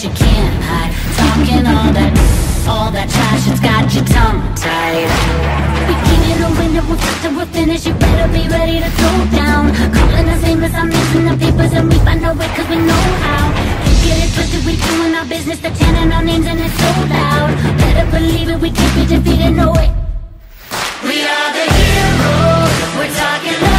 you can't hide. Talking all that trash, it's got your tongue tied. We came here to win and we'll start till we're finished. You better be ready to throw down. Calling us famous, I'm missing the papers, and we find our way cause we know how. You get it twisted, we doing our business, they're chanting our names and it's so loud. Better believe it, we can't be defeated, no way. We are the heroes, we're talking